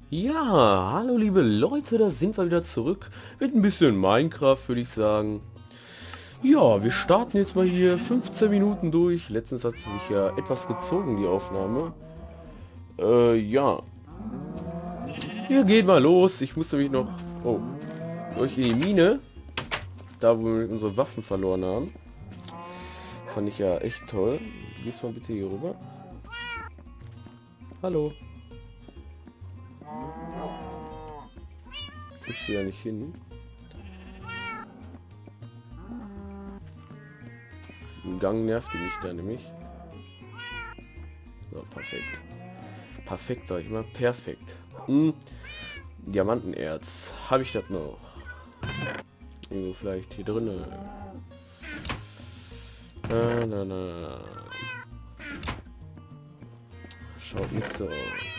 Ja, hallo liebe Leute, da sind wir wieder zurück mit ein bisschen Minecraft, würde ich sagen. Ja, wir starten jetzt mal hier 15 Minuten durch. Letztens hat sie sich ja etwas gezogen, die Aufnahme. Ja, wir gehen mal los. Ich musste mich noch... Oh, durch in die Mine, da wo wir unsere Waffen verloren haben. Fand ich ja echt toll. Du gehst mal bitte hier rüber. Hallo. Kriegst du ja nicht hin. Im Gang nervt die mich da nämlich. So, perfekt. Perfekt, sag ich mal. Perfekt. Diamantenerz. Habe ich das noch? Irgendwo vielleicht hier drinne. Na. Schaut nicht so aus.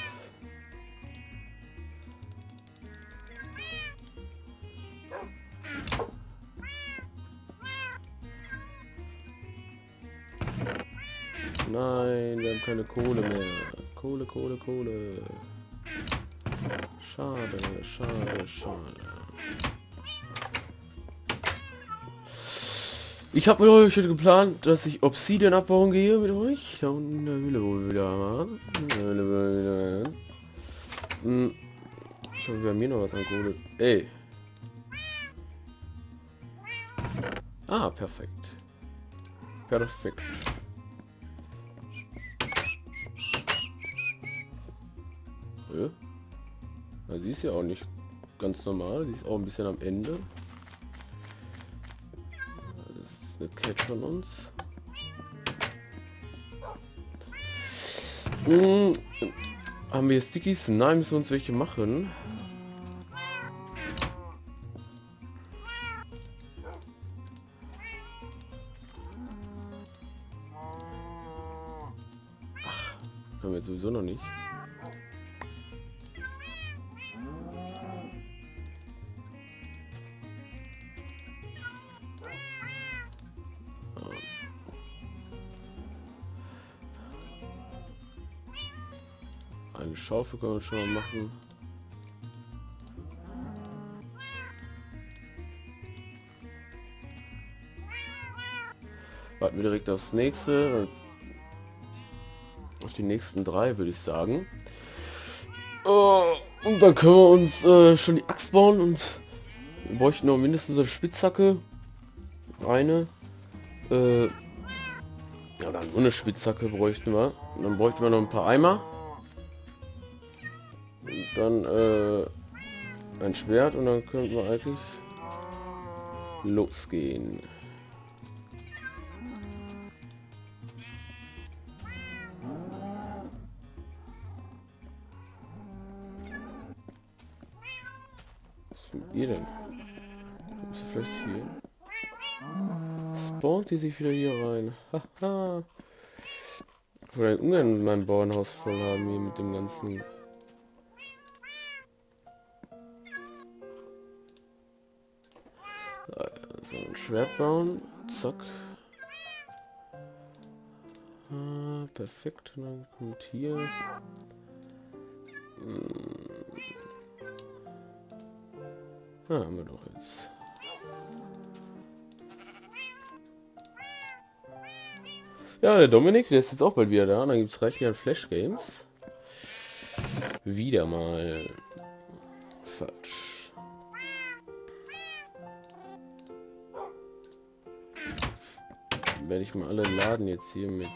Nein, wir haben keine Kohle mehr. Kohle. Schade. Ich habe mit euch geplant, dass ich Obsidian abbauen gehe mit euch. Da unten in der Höhle wohl wieder. Ich hoffe, wir haben hier noch was an Kohle. Ey. Ah, perfekt. Ja. Na, sie ist ja auch nicht ganz normal. Sie ist auch ein bisschen am Ende. Das ist eine Cat von uns. Haben wir Stickies? Nein, müssen wir uns welche machen. Ach, können wir jetzt sowieso noch nicht. Eine Schaufel können wir schon mal machen. Warten wir direkt aufs nächste. Auf die nächsten 3 würde ich sagen. Und dann können wir uns schon die Axt bauen und wir bräuchten noch mindestens eine Spitzhacke. Eine. Ja, dann nur eine Spitzhacke bräuchten wir. Und dann bräuchten wir noch ein paar Eimer. Und dann ein Schwert und dann könnten wir eigentlich losgehen. Was mit ihr denn? Ist sie vielleicht hier? Spawnt die sich wieder hier rein? Haha. Ich wollte ungern mein Bauernhaus voll haben hier mit dem ganzen. So, ein Schwert bauen. Zack. Perfekt. Und dann kommt hier. Haben wir doch jetzt. Ja, der Dominik, der ist jetzt auch bald wieder da. Und dann gibt es reichlich an Flash Games. Wieder mal. Falsch. Werde ich mal alle laden jetzt hier mit.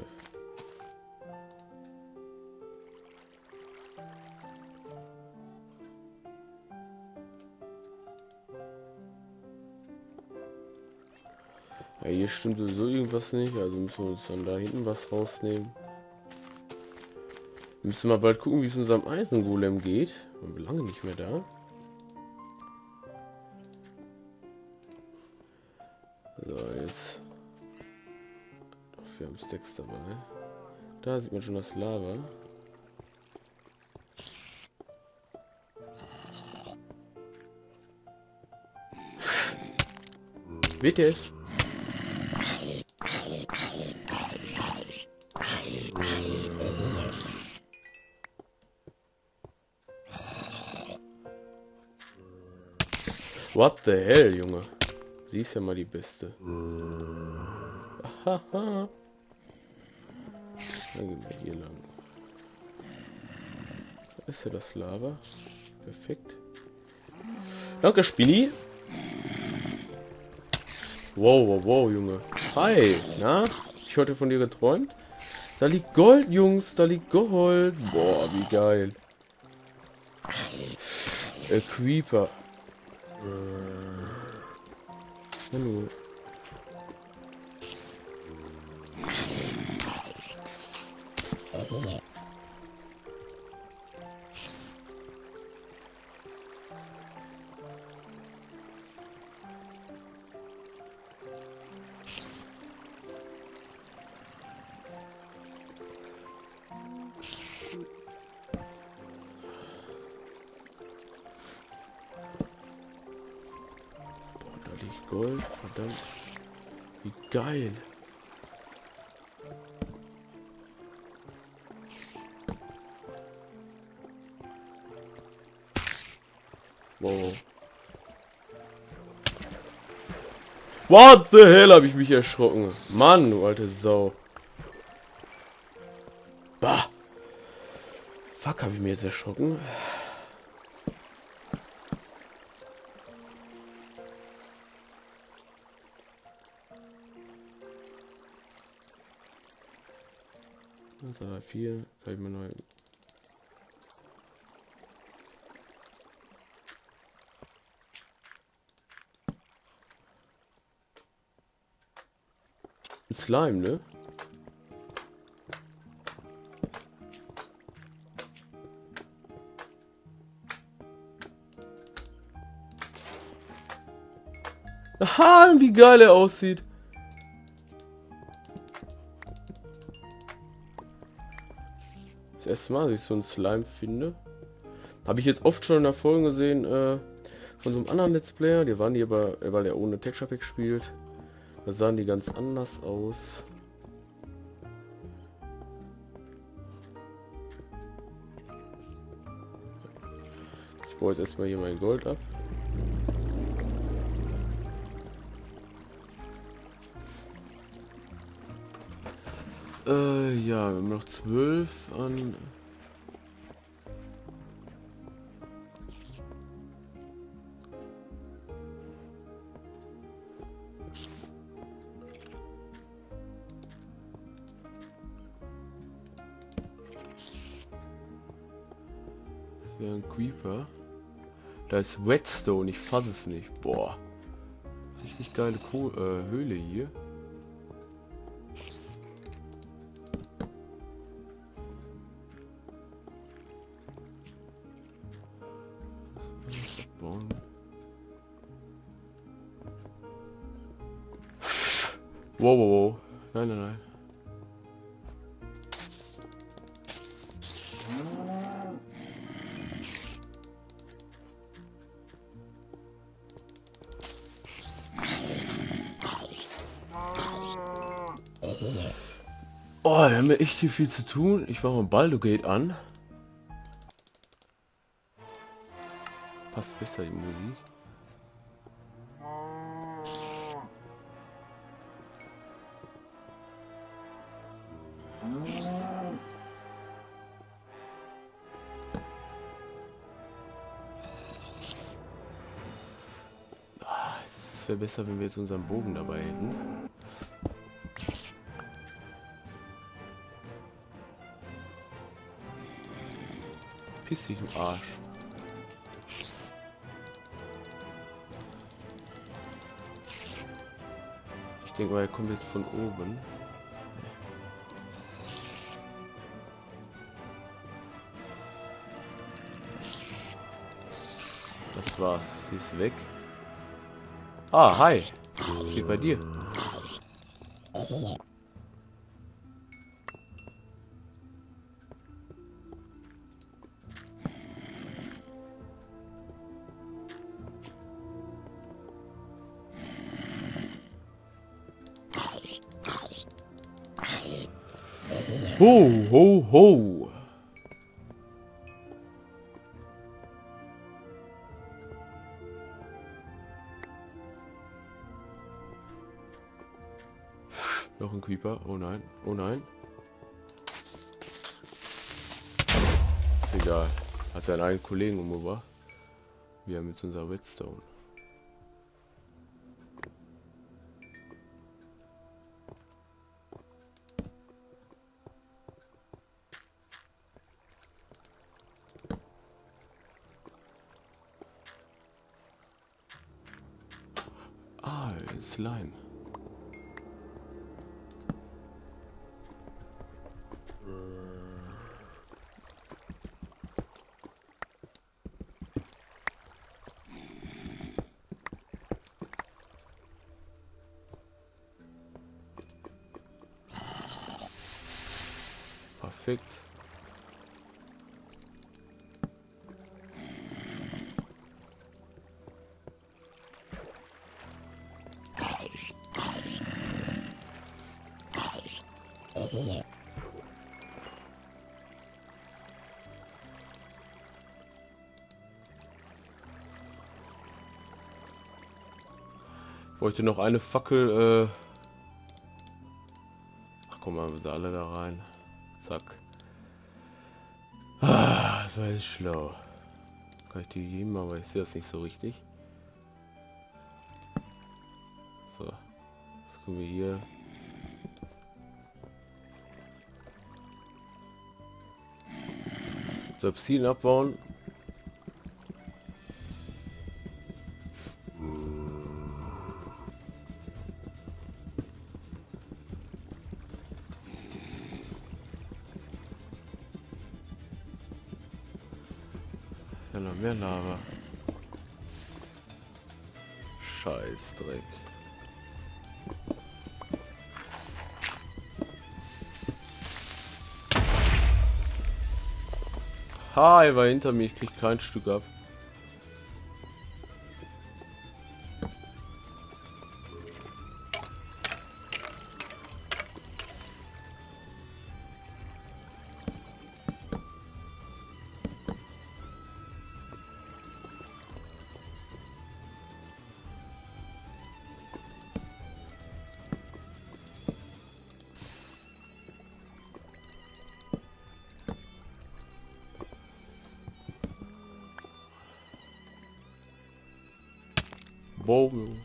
Ja, hier stimmt sowieso irgendwas nicht, also müssen wir uns dann da hinten was rausnehmen. Wir müssen mal bald gucken, wie es unserem Eisengolem geht. Wir sind lange nicht mehr da. So, jetzt. Wir haben Stacks dabei. Da sieht man schon das Lava. Bitte. What the hell, Junge? Sie ist ja mal die Beste. Haha. Dann gehen wir hier lang. Da ist ja das Lava. Perfekt. Danke, Spinni. Wow, wow, wow, Junge. Hi. Na? Ich hatte von dir geträumt. Da liegt Gold, Jungs. Da liegt Gold. Boah, wie geil. Creeper. Hallo. Gold, verdammt. Wie geil. Wow. What the hell, habe ich mich erschrocken. Mann, du alte Sau. Bah. Fuck, habe ich mir jetzt erschrocken. Also 4, kann ich mir neu. Ein Slime, ne? Aha, wie geil er aussieht. Das erste Mal, dass ich so einen Slime finde. Habe ich jetzt oft schon in der Folge gesehen von so einem anderen Let's Player. Die waren die aber, weil er ohne Texture Pack spielt. Da sahen die ganz anders aus. Ich baue jetzt erstmal hier mein Gold ab. Ja, wir haben noch 12 an. Ja, ein Creeper. Da ist Whetstone, ich fasse es nicht. Boah. Richtig geile Höhle hier. Wow, wow, wow. Nein, nein, nein. Oh, wir haben ja echt hier viel zu tun. Ich mache mal Baldur's Gate an. Passt besser die Musik. Es wäre besser, wenn wir jetzt unseren Bogen dabei hätten. Piss dich, du Arsch. Ich denke mal, er kommt jetzt von oben. Das war's. Sie ist weg. Ah, hi. Was geht bei dir? Ho, ho, ho. Noch ein Creeper. Oh nein. Oh nein. Ist egal. Hat seinen eigenen Kollegen umgebracht. Wir haben jetzt unser Redstone. Ah, Slime. Perfekt. Ich bräuchte noch eine Fackel. Ach guck mal, wir sind alle da rein. Zack. Ah, das war jetzt schlau. Kann ich die geben, aber ich sehe das nicht so richtig. So. Jetzt gucken wir hier. So, Zielen abbauen. Ja, noch mehr Lava. Scheißdreck. Ha, er war hinter mir, ich krieg kein Stück ab. Bogen.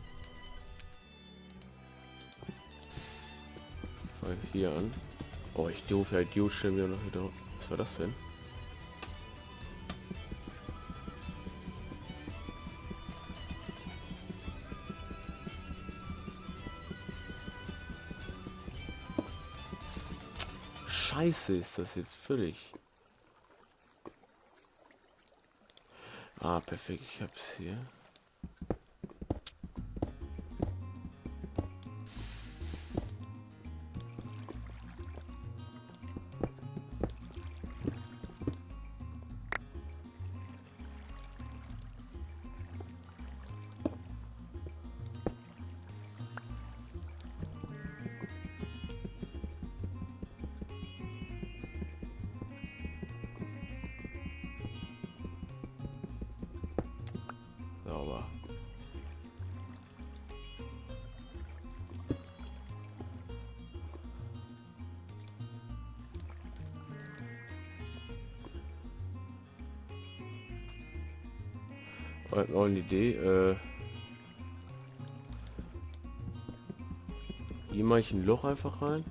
Fange hier an. Oh, ich doof, Idiot, stellen wir noch wieder. Was war das denn? Scheiße, ist das jetzt völlig. Ah, perfekt, ich hab's hier. Sauber. Noch eine Idee. Hier mache ich ein Loch einfach rein.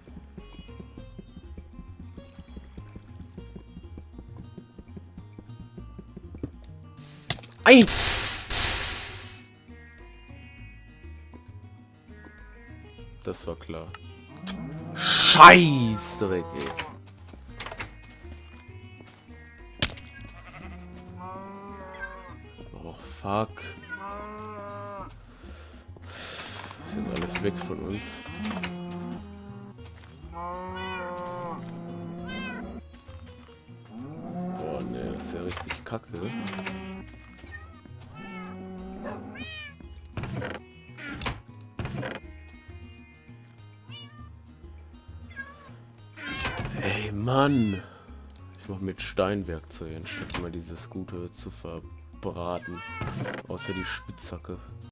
Ein! Das war klar. Scheißdreck, ey. Oh, fuck. Ist jetzt alles weg von uns. Boah, ne, das ist ja richtig kacke. Ey, Mann. Ich mache mit Steinwerkzeug, anstatt mal dieses Gute zu verbraten. Außer die Spitzhacke.